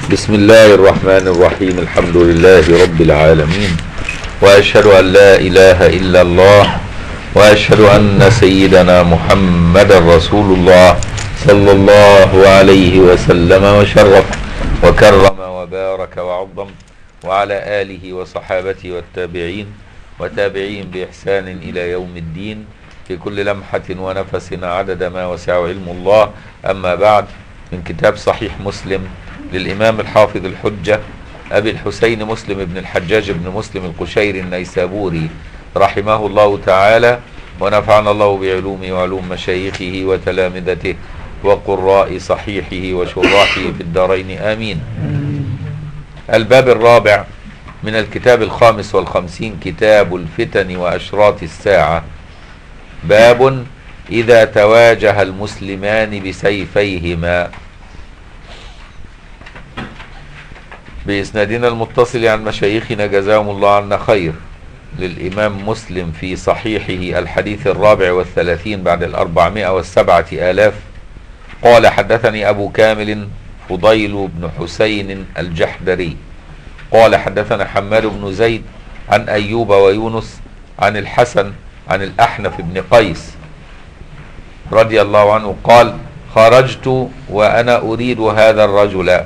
بسم الله الرحمن الرحيم. الحمد لله رب العالمين، وأشهد أن لا إله إلا الله، وأشهد أن سيدنا محمد رسول الله صلى الله عليه وسلم وشرف وكرم وبارك وعظم، وعلى آله وصحابته والتابعين وتابعين بإحسان إلى يوم الدين، في كل لمحة ونفس عدد ما وسع علم الله. أما بعد، من كتاب صحيح مسلم للإمام الحافظ الحجة أبي الحسين مسلم بن الحجاج بن مسلم القشيري النيسابوري رحمه الله تعالى، ونفعنا الله بعلومه وعلوم مشايخه وتلامذته وقراء صحيحه وشراحه في الدارين آمين. الباب الرابع من الكتاب الخامس والخمسين، كتاب الفتن وأشراط الساعة. باب إذا تواجه المسلمان بسيفيهما. بإسنادنا المتصل عن مشايخنا جزاهم الله عنا خير، للإمام مسلم في صحيحه الحديث 34 بعد 407 قال: حدثني أبو كامل فضيل بن حسين الجحدري قال: حدثنا حماد بن زيد عن أيوب ويونس عن الحسن عن الأحنف بن قيس رضي الله عنه قال: خرجت وأنا أريد هذا الرجل،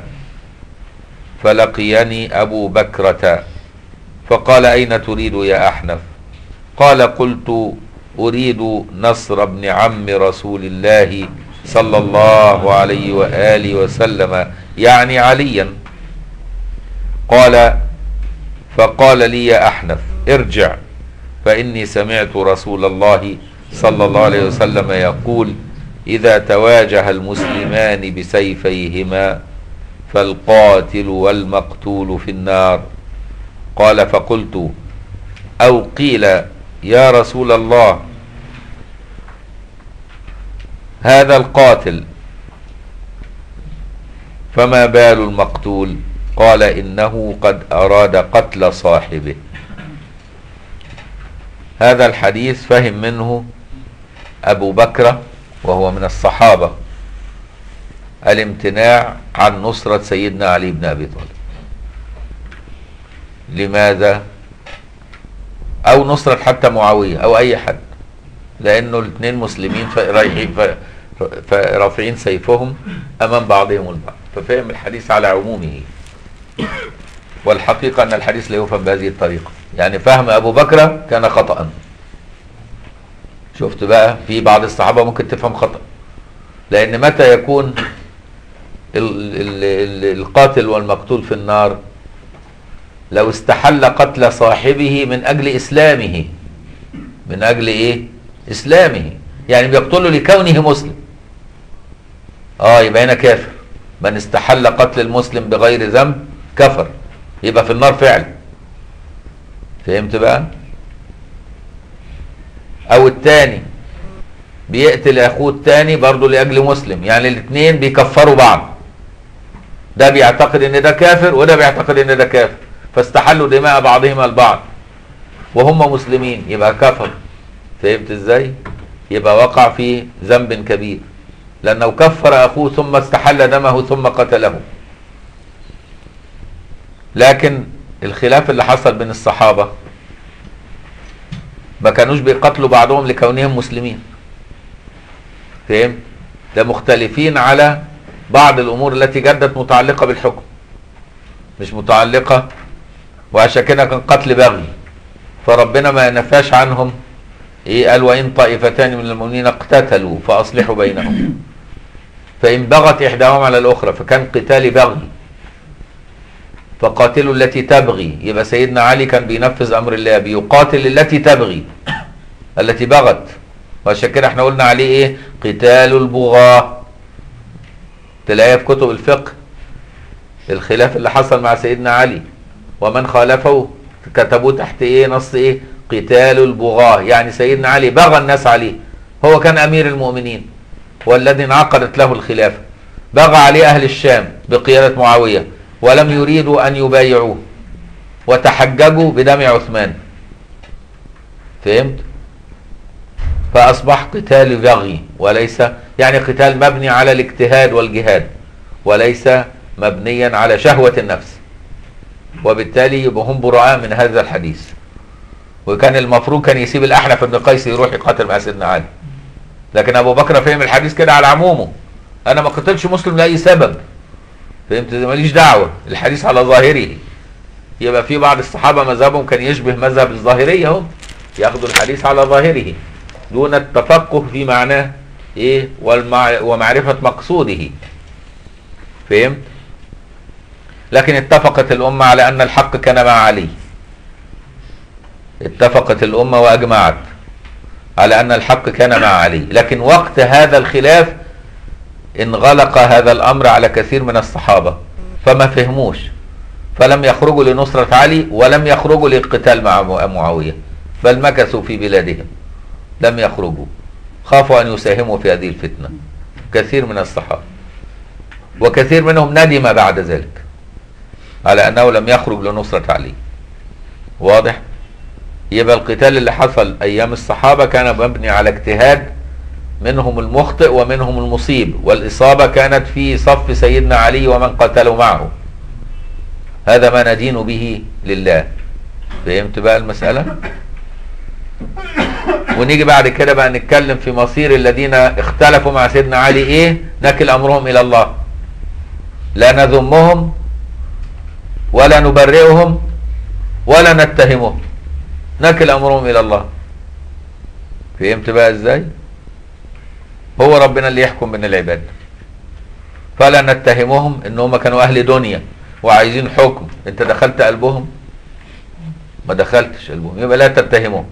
فلقيني أبو بكرة فقال: أين تريد يا أحنف؟ قال: قلت: أريد نصر بن عم رسول الله صلى الله عليه وآله وسلم، يعني عليا. فقال لي يا أحنف: ارجع، فإني سمعت رسول الله صلى الله عليه وسلم يقول: إذا تواجه المسلمان بسيفيهما فالقاتل والمقتول في النار. قال: فقلت: أو قيل يا رسول الله هذا القاتل، فما بال المقتول؟ قال: إنه قد أراد قتل صاحبه. هذا الحديث فهم منه أبو بكر وهو من الصحابة الامتناع عن نصرة سيدنا علي بن أبي طالب. لماذا؟ أو نصرة حتى معاوية أو أي حد، لأنه الاثنين مسلمين رافعين سيفهم أمام بعضهم البعض، ففهم الحديث على عمومه. والحقيقة أن الحديث لا يفهم بهذه الطريقة، يعني فهم أبو بكر كان خطأ. شفت بقى، في بعض الصحابة ممكن تفهم خطأ، لأن متى يكون القاتل والمقتول في النار؟ لو استحل قتل صاحبه من أجل إسلامه. من أجل إيه؟ إسلامه، يعني بيقتله لكونه مسلم. يبقى هنا كافر. من استحل قتل المسلم بغير ذنب كفر، يبقى في النار فعلا. فهمت بقى؟ أو التاني بيقتل أخوه التاني برضه لأجل مسلم، يعني الاثنين بيكفروا بعض. ده بيعتقد ان ده كافر وده بيعتقد ان ده كافر، فاستحلوا دماء بعضهما البعض وهم مسلمين، يبقى كفر. فهمت ازاي؟ يبقى وقع في ذنب كبير، لأنه كفر أخوه ثم استحل دمه ثم قتله. لكن الخلاف اللي حصل بين الصحابة، ما كانوش بيقتلوا بعضهم لكونهم مسلمين. فهم؟ ده مختلفين على بعض الأمور التي جدت متعلقة بالحكم، مش متعلقة. وعشان كده كان قتل بغي، فربنا ما نفاش عنهم. قال: وإن طائفتان من المؤمنين اقتتلوا فأصلحوا بينهم، فإن بغت إحداهما على الأخرى، فكان قتال بغي، فقاتلوا التي تبغي. يبقى سيدنا علي كان بينفذ أمر الله، بيقاتل التي تبغي، التي بغت. وعشان كده احنا قلنا عليه ايه؟ قتال البغاة. تلاقيها في كتب الفقه الخلاف اللي حصل مع سيدنا علي ومن خالفه، كتبوه تحت ايه؟ نص ايه؟ قتال البغاة. يعني سيدنا علي بغى الناس عليه، هو كان امير المؤمنين والذي انعقدت له الخلافة، بغى عليه اهل الشام بقيادة معاوية ولم يريدوا ان يبايعوه، وتحججوا بدم عثمان. فهمت؟ فأصبح قتال بغي، وليس يعني قتال مبني على الاجتهاد والجهاد، وليس مبنيا على شهوة النفس، وبالتالي يبقى هم براء من هذا الحديث. وكان المفروض كان يسيب الأحنف بن قيس يروح يقاتل مع سيدنا علي، لكن أبو بكر فهم الحديث كده على عمومه، أنا ما قتلش مسلم لأي سبب، فهمت؟ ماليش دعوة، الحديث على ظاهره. يبقى في بعض الصحابة مذهبهم كان يشبه مذهب الظاهرية، هم ياخدوا الحديث على ظاهره دون التفقه في معناه ايه ومعرفة مقصوده، فهمت؟ لكن اتفقت الأمة على أن الحق كان مع علي، اتفقت الأمة وأجمعت على أن الحق كان مع علي. لكن وقت هذا الخلاف انغلق هذا الأمر على كثير من الصحابة فما فهموش، فلم يخرجوا لنصرة علي ولم يخرجوا للقتال مع معاوية، بل مكثوا في بلادهم لم يخرجوا، خافوا أن يساهموا في هذه الفتنة كثير من الصحابة، وكثير منهم ندم بعد ذلك على أنه لم يخرج لنصرة علي. واضح؟ يبقى القتال اللي حصل أيام الصحابة كان مبني على اجتهاد، منهم المخطئ ومنهم المصيب، والإصابة كانت في صف سيدنا علي ومن قتلوا معه. هذا ما ندين به لله. فهمت بقى المسألة؟ ونيجي بعد كده بقى نتكلم في مصير الذين اختلفوا مع سيدنا علي ايه؟ نكل أمرهم إلى الله، لا نذمهم ولا نبرئهم ولا نتهمهم، نكل أمرهم إلى الله. فهمت بقى ازاي؟ هو ربنا اللي يحكم بين العباد، فلا نتهمهم انهم كانوا اهل دنيا وعايزين حكم، انت دخلت قلبهم؟ ما دخلتش قلبهم، يبقى لا تتهمهم.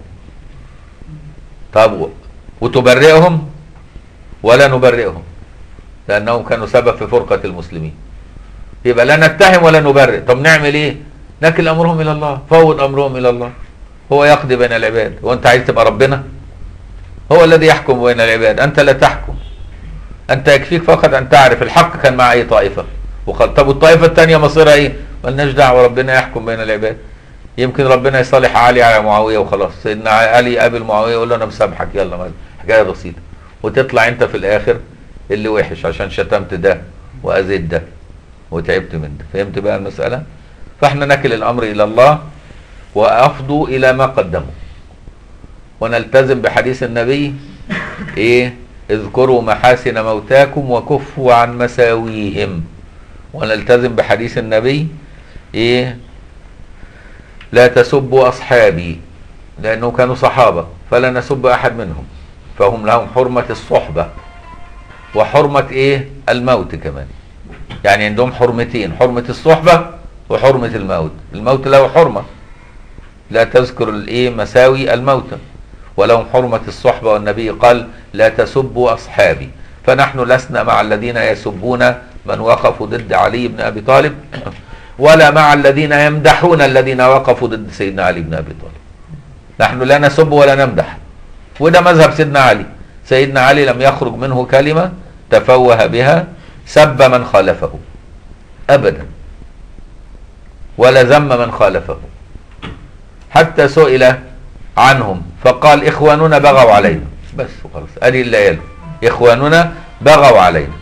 طب وتبرئهم؟ ولا نبرئهم لانهم كانوا سبب في فرقة المسلمين، يبقى لا نتهم ولا نبرئ. طب نعمل ايه؟ نكل امرهم الى الله، فوض امرهم الى الله، هو يقضي بين العباد. وانت عايز تبقى ربنا؟ هو الذي يحكم بين العباد، انت لا تحكم، انت يكفيك فقط ان تعرف الحق كان مع اي طائفة وقال طب والطائفة الثانية مصيرها ايه؟ مالناش دعوة، ربنا يحكم بين العباد. يمكن ربنا يصالح علي على معاوية وخلاص، سيدنا علي قابل معاوية يقول له انا مسامحك، يلا حكاية بسيطة، وتطلع انت في الاخر اللي وحش عشان شتمت ده واذيت ده وتعبت من ده. فهمت بقى المسألة؟ فاحنا نكل الامر الى الله وافضوا الى ما قدموا، ونلتزم بحديث النبي ايه؟ اذكروا محاسن موتاكم وكفوا عن مساويهم. ونلتزم بحديث النبي ايه؟ لا تسبوا اصحابي، لانه كانوا صحابة فلا نسب احد منهم، فهم لهم حرمة الصحبة وحرمة ايه؟ الموت كمان، يعني عندهم حرمتين، حرمة الصحبة وحرمة الموت. الموت له حرمة، لا تذكر الايه؟ مساوي الموتى، ولهم حرمة الصحبة، والنبي قال لا تسبوا أصحابي. فنحن لسنا مع الذين يسبون من وقفوا ضد علي بن أبي طالب، ولا مع الذين يمدحون الذين وقفوا ضد سيدنا علي بن أبي طالب. نحن لا نسب ولا نمدح، وده مذهب سيدنا علي. سيدنا علي لم يخرج منه كلمة تفوه بها سب من خالفه أبدا، ولا ذم من خالفه، حتى سئل عنهم فقال إخواننا بغوا علينا، بس وخلاص، أدي اللي يلو إخواننا بغوا علينا،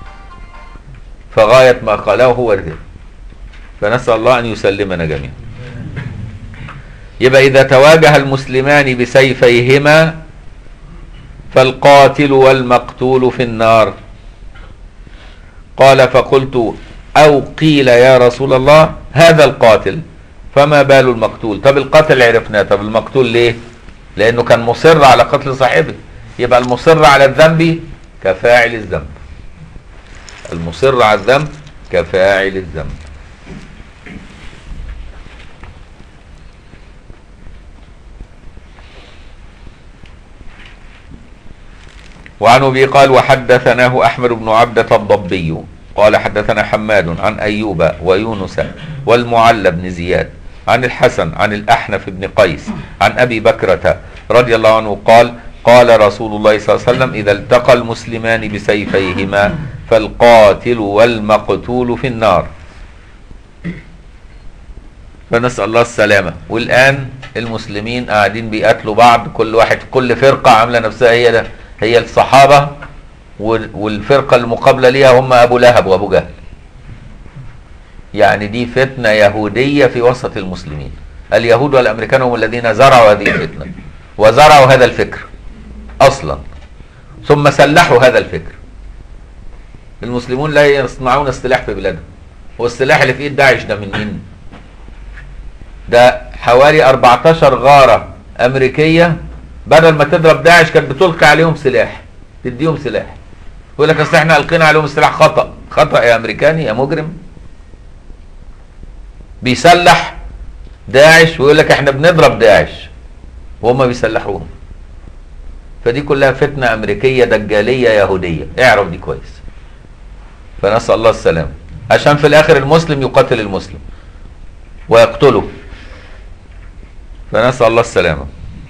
فغاية ما قاله هو ذلك. فنسأل الله أن يسلمنا جميعا. يبقى إذا تواجه المسلمان بسيفيهما فالقاتل والمقتول في النار. قال فقلت أو قيل يا رسول الله هذا القاتل فما بال المقتول؟ طب القاتل عرفناه، طب المقتول ليه؟ لأنه كان مصر على قتل صاحبه. يبقى المصر على الذنب كفاعل الذنب، المصر على الذنب كفاعل الذنب. وعن أبي قال وحدثناه أحمد بن عبدة الضبي قال حدثنا حماد عن أيوب ويونس والمعلى بن زياد عن الحسن عن الأحنف بن قيس عن أبي بكرة رضي الله عنه قال قال رسول الله صلى الله عليه وسلم إذا التقى المسلمان بسيفيهما فالقاتل والمقتول في النار. فنسأل الله السلامة. والآن المسلمين قاعدين بيقاتلوا بعض، كل واحد كل فرقة عاملة نفسها هي الصحابة، والفرقة المقابلة ليها هم أبو لهب وأبو جهل. يعني دي فتنة يهودية في وسط المسلمين. اليهود والأمريكان هم الذين زرعوا هذه الفتنة وزرعوا هذا الفكر أصلا، ثم سلحوا هذا الفكر. المسلمون لا يصنعون السلاح في بلادهم، والسلاح اللي في ايد داعش ده من مين؟ ده حوالي 14 غارة أمريكية بدل ما تضرب داعش كانت بتلقي عليهم سلاح، تديهم سلاح. يقول لك اصل احنا القينا عليهم السلاح. خطأ، خطأ يا أمريكاني يا مجرم. بيسلح داعش ويقول لك احنا بنضرب داعش وهم بيسلحوهم. فدي كلها فتنة أمريكية دجالية يهودية، اعرف دي كويس. فنسأل الله السلام، عشان في الآخر المسلم يقاتل المسلم ويقتله. فنسأل الله السلامة.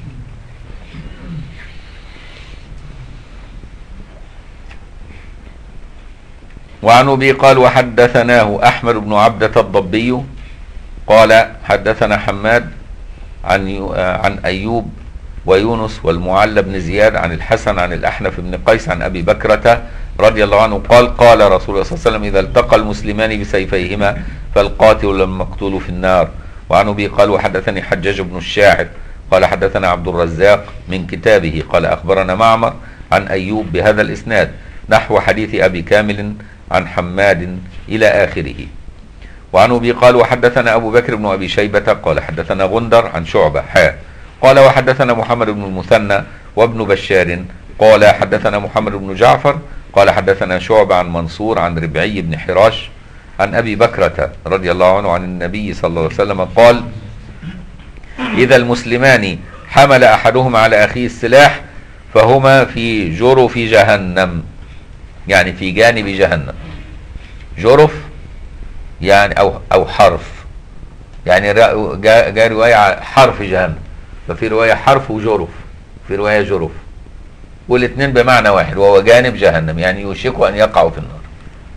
وعن أبي قال وحدثناه أحمد بن عبدة الضبي قال حدثنا حماد عن أيوب ويونس والمعلى بن زياد عن الحسن عن الأحنف بن قيس عن أبي بكرة رضي الله عنه قال قال رسول الله صلى الله عليه وسلم إذا التقى المسلمان بسيفيهما فالقاتل والمقتول في النار. وعن أبي قال وحدثني حجاج بن الشاعر قال حدثنا عبد الرزاق من كتابه قال أخبرنا معمر عن أيوب بهذا الإسناد نحو حديث أبي كامل عن حماد إلى آخره. وعن أبي قال وحدثنا أبو بكر بن أبي شيبة قال حدثنا غندر عن شعبة قال وحدثنا محمد بن المثنى وابن بشار قال حدثنا محمد بن جعفر قال حدثنا شعبة عن منصور عن ربعي بن حراش عن أبي بكرة رضي الله عنه عن النبي صلى الله عليه وسلم قال إذا المسلمان حمل أحدهما على أخيه السلاح فهما في جرف جهنم، يعني في جانب جهنم. جرف يعني أو حرف، يعني جاء رواية حرف جهنم، ففي رواية حرف وجرف، في رواية جرف، والاثنين بمعنى واحد وهو جانب جهنم، يعني يوشك أن يقعوا في النار.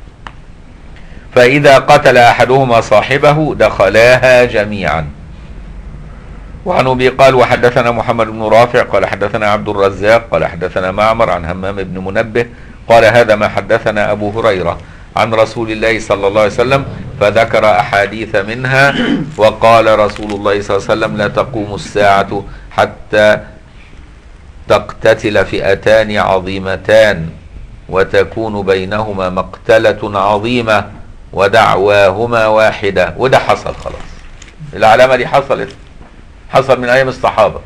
فإذا قتل أحدهما صاحبه دخلاها جميعا. وعن أبي قال وحدثنا محمد بن رافع قال حدثنا عبد الرزاق قال حدثنا معمر عن همام بن منبه قال هذا ما حدثنا أبو هريرة عن رسول الله صلى الله عليه وسلم فذكر أحاديث منها وقال رسول الله صلى الله عليه وسلم لا تقوم الساعة حتى تقتتل فئتان عظيمتان وتكون بينهما مقتلة عظيمة ودعواهما واحدة. وده حصل خلاص، العلامة دي حصل من أيام الصحابة،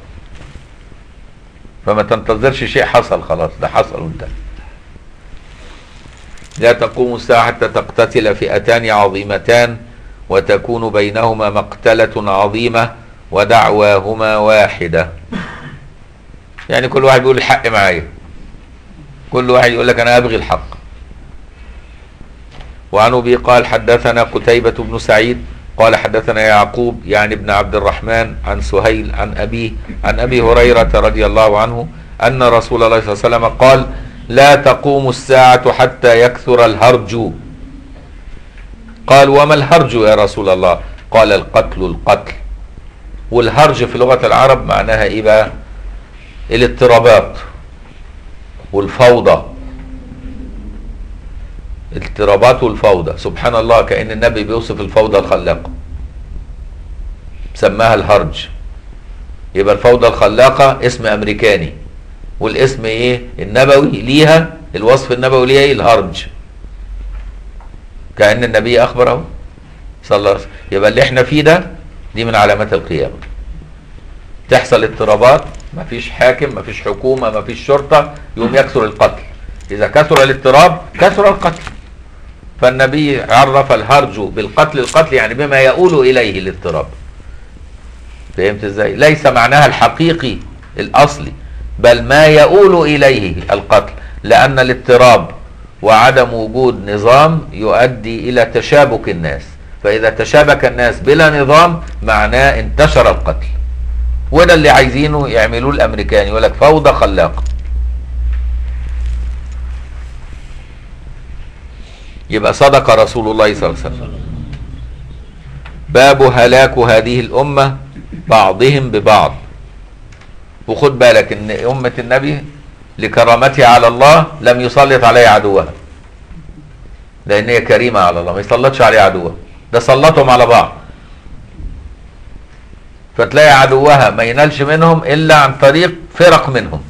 فما تنتظرش شيء حصل خلاص، ده حصل وانتهى. لا تقوم الساعة حتى تقتتل فئتان عظيمتان وتكون بينهما مقتلة عظيمة ودعواهما واحدة. يعني كل واحد بيقول الحق معايا، كل واحد يقول لك أنا أبغي الحق. وعن أبي قال حدثنا قتيبة بن سعيد قال حدثنا يعقوب يعني ابن عبد الرحمن عن سهيل عن أبيه عن أبي هريرة رضي الله عنه أن رسول الله صلى الله عليه وسلم قال لا تقوم الساعة حتى يكثر الهرج. قال وما الهرج يا رسول الله؟ قال القتل. والهرج في لغة العرب معناها ايه بقى؟ الاضطرابات والفوضى. الاضطرابات والفوضى، سبحان الله، كأن النبي بيوصف الفوضى الخلاقة سماها الهرج. يبقى الفوضى الخلاقة اسم أمريكاني، والاسم ايه النبوي ليها، الوصف النبوي ليها ايه؟ الهرج. كأن النبي أخبره صلى الله عليه وسلم. يبقى اللي احنا فيه ده دي من علامات القيامة. تحصل اضطرابات، مفيش حاكم، مفيش حكومة، مفيش شرطة، يقوم يكثر القتل. إذا كثر الاضطراب كثر القتل. فالنبي عرف الهرج بالقتل، القتل يعني بما يؤول إليه الاضطراب. فهمت ازاي؟ ليس معناها الحقيقي الأصلي، بل ما يؤول إليه القتل، لأن الاضطراب وعدم وجود نظام يؤدي إلى تشابك الناس، فإذا تشابك الناس بلا نظام معناه انتشر القتل. وده اللي عايزينه يعملوه الأمريكان، يقول لك فوضى خلاقة. يبقى صدق رسول الله صلى الله عليه وسلم. باب هلاك هذه الأمة بعضهم ببعض. وخد بالك ان أمة النبي لكرامتها على الله لم يسلط عليها عدوها، لأن هي كريمة على الله، ما يسلطش عليها عدوها. ده سلطهم على بعض، فتلاقي عدوها ما ينالش منهم الا عن طريق فرق منهم،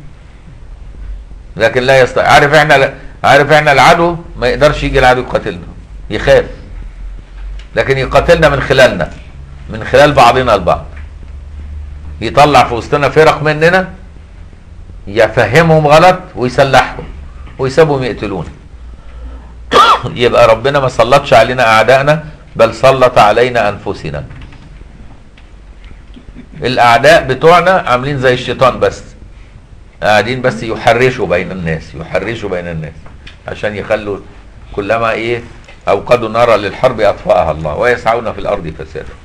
لكن لا يستطيع. عارف احنا العدو ما يقدرش يجي العدو يقاتلنا، يخاف، لكن يقاتلنا من خلالنا، من خلال بعضنا البعض، يطلع في وسطنا فرق مننا يفهمهم غلط ويسلحهم ويسيبهم يقتلونا. يبقى ربنا ما سلطش علينا اعدائنا، بل سلط علينا انفسنا. الاعداء بتوعنا عاملين زي الشيطان، بس قاعدين بس يحرشوا بين الناس، يحرشوا بين الناس عشان يخلوا كلما اوقدوا نارا للحرب اطفاها الله ويسعون في الارض فسادا.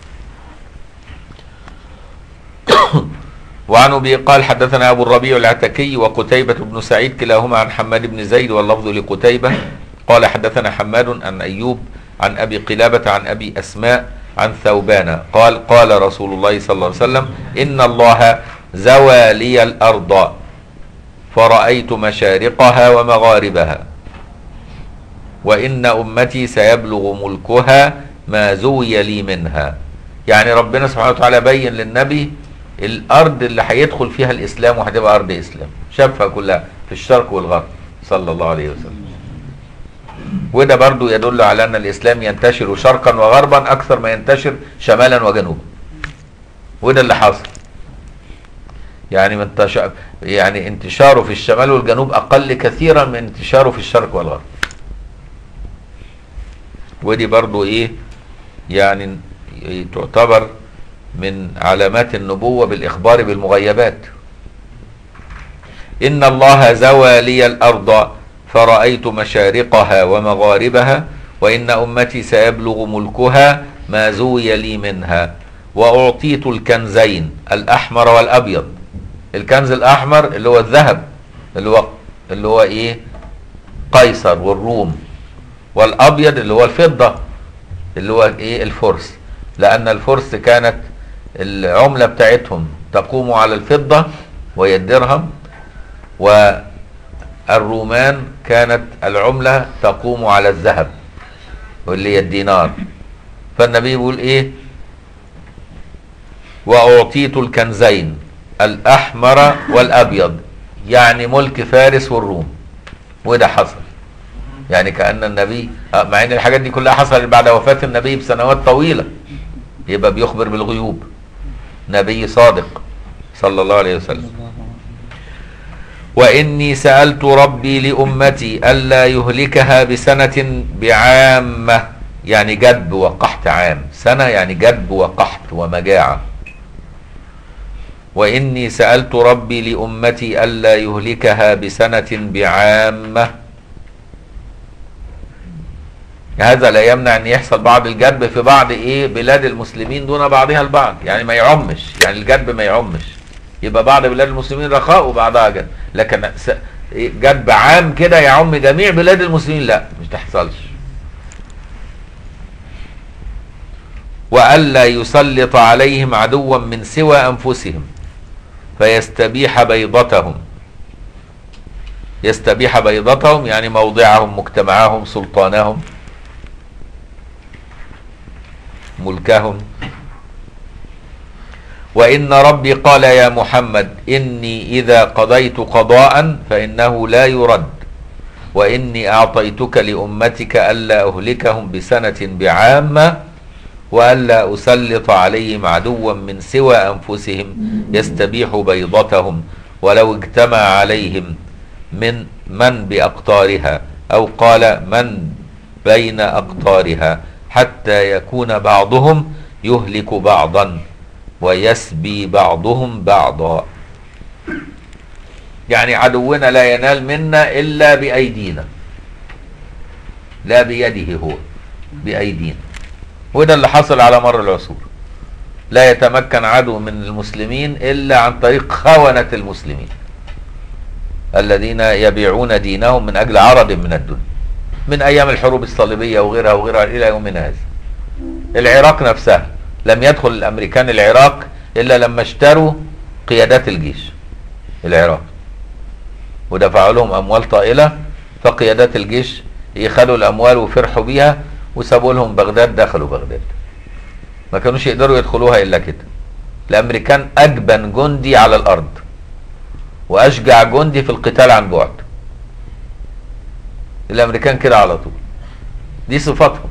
وعن ابي قال حدثنا ابو الربيع العتكي وقتيبة بن سعيد كلاهما عن حماد بن زيد واللفظ لقتيبة قال حدثنا حماد عن ايوب عن ابي قلابة عن ابي اسماء عن ثوبان قال قال رسول الله صلى الله عليه وسلم ان الله زوى لي الارض فرأيت مشارقها ومغاربها وان امتي سيبلغ ملكها ما زوي لي منها. يعني ربنا سبحانه وتعالى بين للنبي الارض اللي هيدخل فيها الاسلام وهتبقى ارض اسلام، شافها كلها في الشرق والغرب صلى الله عليه وسلم. وده برضو يدل على ان الاسلام ينتشر شرقا وغربا اكثر ما ينتشر شمالا وجنوبا، وده اللي حصل. يعني انتشاره في الشمال والجنوب اقل كثيرا من انتشاره في الشرق والغرب. ودي برضو يعني تعتبر من علامات النبوة بالإخبار بالمغيبات. إن الله زوى لي الأرض فرأيت مشارقها ومغاربها وإن أمتي سيبلغ ملكها ما زوي لي منها وأعطيت الكنزين الأحمر والأبيض. الكنز الأحمر اللي هو الذهب، اللي هو قيصر والروم، والأبيض اللي هو الفضة اللي هو الفرس، لأن الفرس كانت العملة بتاعتهم تقوم على الفضة وهي الدرهم، والرومان كانت العملة تقوم على الذهب واللي هي الدينار. فالنبي يقول وأعطيت الكنزين الأحمر والأبيض، يعني ملك فارس والروم. وده حصل، يعني كأن النبي مع ان الحاجات دي كلها حصلت بعد وفاة النبي بسنوات طويلة، يبقى بيخبر بالغيوب، نبي صادق صلى الله عليه وسلم. وإني سألت ربي لأمتي ألا يهلكها بسنة بعامة، يعني جدب وقحط عام، سنة يعني جدب وقحط ومجاعة. وإني سألت ربي لأمتي ألا يهلكها بسنة بعامة. هذا لا يمنع ان يحصل بعض الجدب في بعض بلاد المسلمين دون بعضها البعض، يعني ما يعمش، يعني الجدب ما يعمش، يبقى بعض بلاد المسلمين رخاء وبعضها جدب، لكن جدب عام كده يعم جميع بلاد المسلمين لا، مش تحصلش. وألا يسلط عليهم عدوا من سوى أنفسهم فيستبيح بيضتهم. يستبيح بيضتهم يعني موضعهم، مجتمعهم، سلطانهم، ملكهم. وإن ربي قال يا محمد إني إذا قضيت قضاء فإنه لا يرد، وإني أعطيتك لأمتك ألا أهلكهم بسنة بعامة وألا أسلط عليهم عدوا من سوى أنفسهم يستبيح بيضتهم ولو اجتمع عليهم من بأقطارها، أو قال من بين أقطارها، حتى يكون بعضهم يهلك بعضا ويسبي بعضهم بعضا. يعني عدونا لا ينال منا إلا بأيدينا، لا بيده هو، بأيدينا. وده اللي حصل على مر العصور. لا يتمكن عدو من المسلمين إلا عن طريق خونة المسلمين الذين يبيعون دينهم من أجل عرض من الدنيا، من أيام الحروب الصليبية وغيرها وغيرها إلى يومنا هذا. العراق نفسها لم يدخل الأمريكان العراق إلا لما اشتروا قيادات الجيش العراق ودفعوا لهم أموال طائلة، فقيادات الجيش يخلوا الأموال وفرحوا بيها وسابوا لهم بغداد، دخلوا بغداد. ما كانوش يقدروا يدخلوها الا كده. الامريكان اجبن جندي على الارض واشجع جندي في القتال عن بعد. الامريكان كده على طول، دي صفاتهم.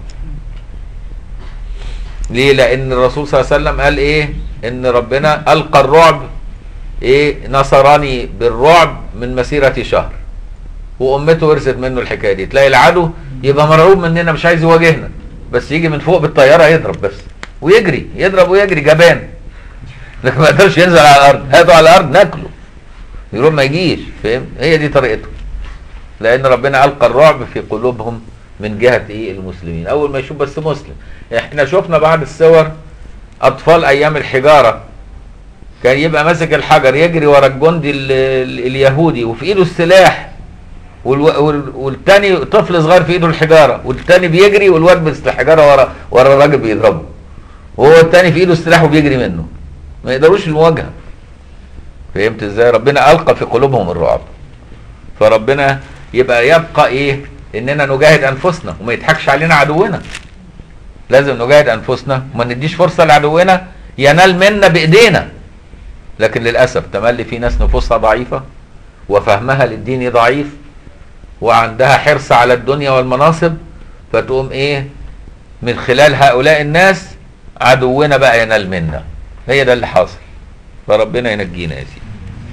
ليه؟ لان الرسول صلى الله عليه وسلم قال ايه؟ ان ربنا القى الرعب، ايه، نصرني بالرعب من مسيرة شهر. وامته ورثت منه الحكايه دي. تلاقي العدو يبقى مرعوب مننا مش عايز يواجهنا، بس يجي من فوق بالطياره يضرب بس ويجري، يضرب ويجري جبان، لكن ما يقدرش ينزل على الارض. هاته على الارض ناكله، يروح ما يجيش. فاهم؟ هي دي طريقته. لان ربنا القى الرعب في قلوبهم من جهه ايه؟ المسلمين. اول ما يشوف بس مسلم. احنا شفنا بعض الصور اطفال ايام الحجاره كان يبقى ماسك الحجر يجري ورا الجندي اليهودي وفي ايده السلاح، والتاني طفل صغير في ايده الحجاره، والتاني بيجري والواد ماسك الحجاره ورا الراجل بيضربه، وهو التاني في ايده السلاح وبيجري منه. ما يقدروش المواجهه. فهمت ازاي؟ ربنا القى في قلوبهم الرعب. فربنا يبقى ايه؟ اننا نجاهد انفسنا وما يضحكش علينا عدونا. لازم نجاهد انفسنا وما نديش فرصه لعدونا ينال منا بايدينا. لكن للاسف تملي في ناس نفوسها ضعيفه وفهمها للدين ضعيف وعندها حرص على الدنيا والمناصب، فتقوم ايه؟ من خلال هؤلاء الناس عدونا بقى ينال منا. هي ده اللي حاصل. فربنا ينجينا يا سيدي.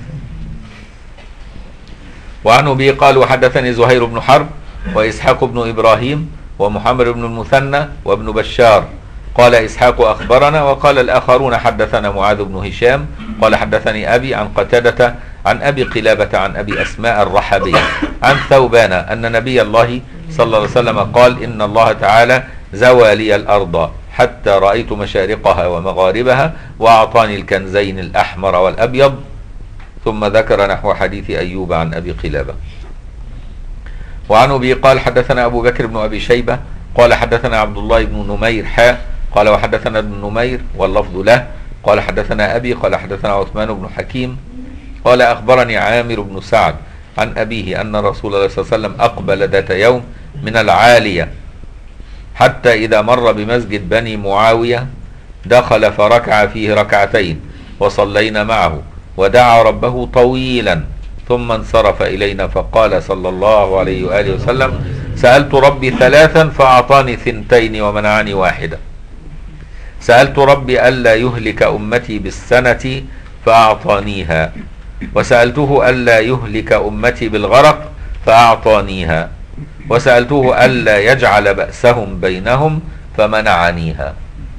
وعن ابي قال وحدثني زهير بن حرب واسحاق بن ابراهيم ومحمد بن المثنى وابن بشار قال اسحاق اخبرنا، وقال الاخرون حدثنا معاذ بن هشام قال حدثني ابي عن قتادة عن ابي قلابة عن ابي اسماء الرحبي عن ثوبان ان نبي الله صلى الله عليه وسلم قال ان الله تعالى زوى لي الارض حتى رايت مشارقها ومغاربها واعطاني الكنزين الاحمر والابيض. ثم ذكر نحو حديث ايوب عن ابي قلابة. وعن ابي قال حدثنا ابو بكر بن ابي شيبة قال حدثنا عبد الله بن نمير قال وحدثنا ابن نمير واللفظ له قال حدثنا ابي قال حدثنا عثمان بن حكيم قال اخبرني عامر بن سعد عن ابيه ان رسول الله صلى الله عليه وسلم اقبل ذات يوم من العالية حتى اذا مر بمسجد بني معاوية دخل فركع فيه ركعتين وصلينا معه ودعا ربه طويلا ثم انصرف إلينا فقال صلى الله عليه وآله وسلم سألت ربي ثلاثا فأعطاني ثنتين ومنعني واحدة. سألت ربي ألا يهلك أمتي بالسنة فأعطانيها، وسألته ألا يهلك أمتي بالغرق فأعطانيها، وسألته ألا يجعل بأسهم بينهم فمنعنيها.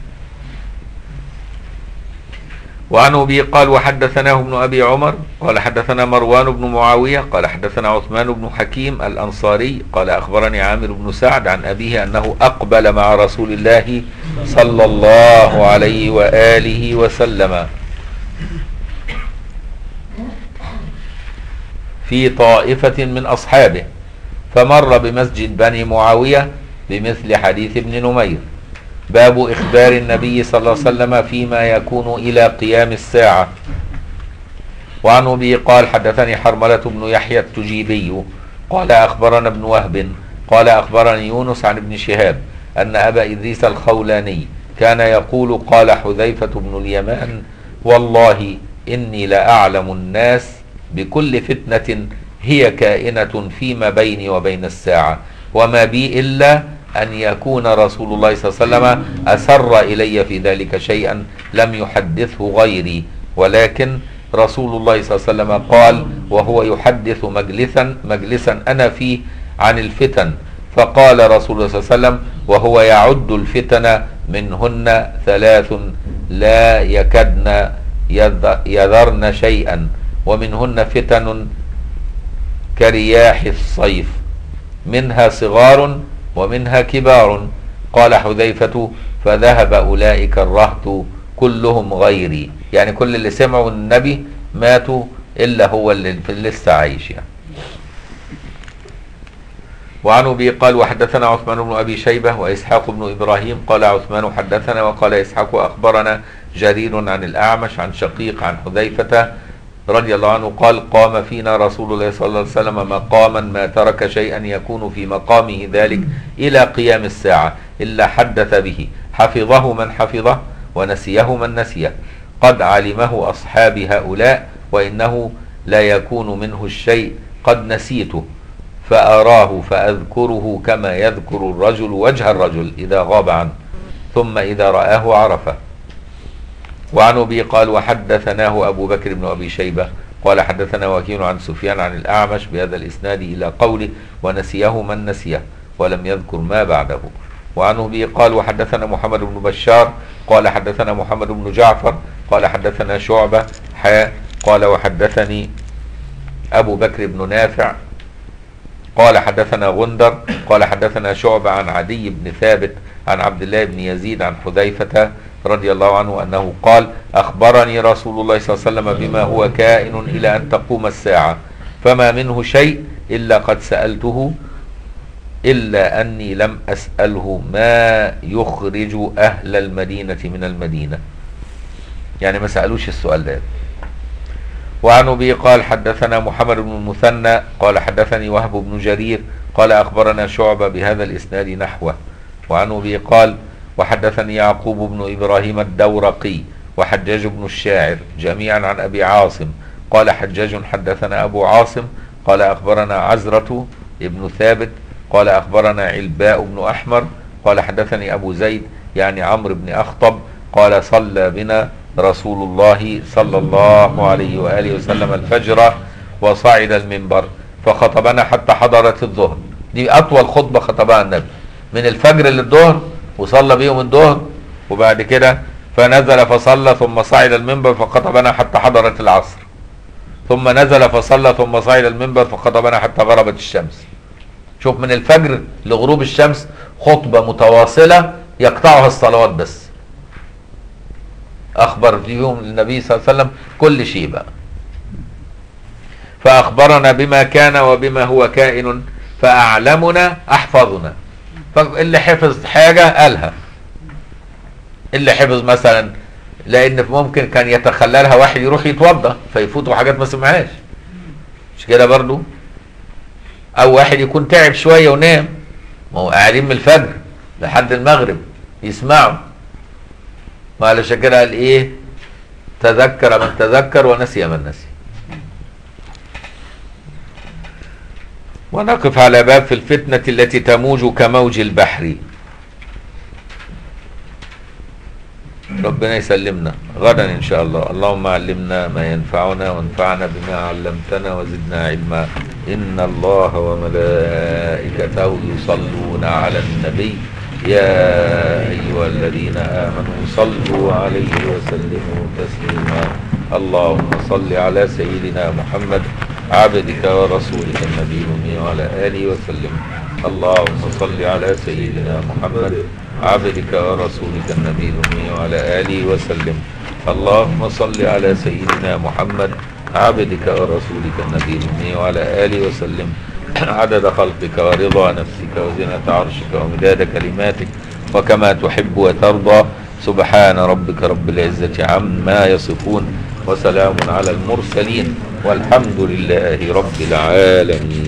وعن أبي قال وحدثناه ابن أبي عمر قال حدثنا مروان بن معاوية قال حدثنا عثمان بن حكيم الأنصاري قال أخبرني عامر بن سعد عن أبيه أنه أقبل مع رسول الله صلى الله عليه وآله وسلم في طائفة من أصحابه فمر بمسجد بني معاوية بمثل حديث ابن نمير. باب إخبار النبي صلى الله عليه وسلم فيما يكون إلى قيام الساعة. وعن أبي قال حدثني حرملة بن يحيى التجيبي قال أخبرنا ابن وهب قال أخبرني يونس عن ابن شهاب أن أبا إدريس الخولاني كان يقول قال حذيفة بن اليمان والله إني لأعلم الناس بكل فتنة هي كائنة فيما بيني وبين الساعة وما بي إلا أن يكون رسول الله صلى الله عليه وسلم أسر إلي في ذلك شيئا لم يحدثه غيري، ولكن رسول الله صلى الله عليه وسلم قال وهو يحدث مجلسا أنا فيه عن الفتن، فقال رسول الله صلى الله عليه وسلم وهو يعد الفتن منهن ثلاث لا يكدن يذرن شيئا ومنهن فتن كرياح الصيف منها صغار ومنها كبار. قال حذيفة فذهب أولئك الرهط كلهم غيري، يعني كل اللي سمعوا النبي ماتوا إلا هو اللي لسه عايش يعني. وعن أبي قال وحدثنا عثمان بن أبي شيبة وإسحاق بن إبراهيم قال عثمان حدثنا وقال إسحاق أخبرنا جرير عن الأعمش عن شقيق عن حذيفة رضي الله عنه قال قام فينا رسول الله صلى الله عليه وسلم مقاما ما ترك شيئا يكون في مقامه ذلك إلى قيام الساعة إلا حدث به، حفظه من حفظه ونسيه من نسيه، قد علمه أصحاب هؤلاء وإنه لا يكون منه الشيء قد نسيته، فأراه فأذكره كما يذكر الرجل وجه الرجل إذا غاب عنه، ثم إذا رآه عرفه. وعن أبي قال وحدثناه أبو بكر بن أبي شيبة قال حدثنا وكيع عن سفيان عن الأعمش بهذا الإسناد إلى قوله ونسيه من نسيه، ولم يذكر ما بعده. وعن أبي قال وحدثنا محمد بن بشار قال حدثنا محمد بن جعفر قال حدثنا شعبة قال وحدثني أبو بكر بن نافع قال حدثنا غندر قال حدثنا شعبة عن عدي بن ثابت عن عبد الله بن يزيد عن حذيفة رضي الله عنه أنه قال أخبرني رسول الله صلى الله عليه وسلم بما هو كائن إلى أن تقوم الساعة، فما منه شيء إلا قد سألته إلا أني لم أسأله ما يخرج أهل المدينة من المدينة، يعني ما سألوش السؤال ده. وعن أبي قال حدثنا محمد بن المثنى قال حدثني وهب بن جرير قال أخبرنا شعبة بهذا الإسناد نحوه. وعن أبي قال وحدثني يعقوب بن إبراهيم الدورقي وحجاج بن الشاعر جميعا عن أبي عاصم قال حجاج حدثنا أبو عاصم قال أخبرنا عزرة ابن ثابت قال أخبرنا علباء بن أحمر قال حدثني أبو زيد يعني عمرو بن أخطب قال صلى بنا رسول الله صلى الله عليه وآله وسلم الفجر وصعد المنبر فخطبنا حتى حضرت الظهر. دي أطول خطبة خطبها النبي من الفجر للظهر، وصلى بيهم الظهر وبعد كده فنزل فصلى ثم صعد المنبر فخطبنا حتى حضرت العصر، ثم نزل فصلى ثم صعد المنبر فخطبنا حتى غربت الشمس. شوف من الفجر لغروب الشمس خطبة متواصلة يقطعها الصلوات بس، أخبر فيهم النبي صلى الله عليه وسلم كل شيء بقى. فأخبرنا بما كان وبما هو كائن فأعلمنا أحفظنا، فاللي حفظ حاجة قالها، اللي حفظ مثلا لأن ممكن كان يتخللها واحد يروح يتوضى فيفوتوا حاجات ما سمعهاش، مش كده برضو؟ أو واحد يكون تعب شوية ونام، ما هو قاعدين من الفجر لحد المغرب يسمعوا، ما علشان كده قال إيه؟ تذكر من تذكر ونسي من نسي. ونقف على باب في الفتنة التي تموج كموج البحر. ربنا يسلمنا غدا إن شاء الله. اللهم علمنا ما ينفعنا وانفعنا بما علمتنا وزدنا علما. إن الله وملائكته يصلون على النبي يا أيها الذين آمنوا صلوا عليه وسلموا تسليما. اللهم صل على سيدنا محمد عبدك ورسولك النبي الأمي وعلى آله وسلم. اللهم صل على سيدنا محمد عبدك ورسولك النبي الأمي وعلى آله وسلم. اللهم صل على سيدنا محمد عبدك ورسولك النبي الأمي وعلى آله وسلم عدد خلقك ورضا نفسك وزنة عرشك ومداد كلماتك وكما تحب وترضى. سبحان ربك رب العزة عما يصفون وسلام على المرسلين والحمد لله رب العالمين.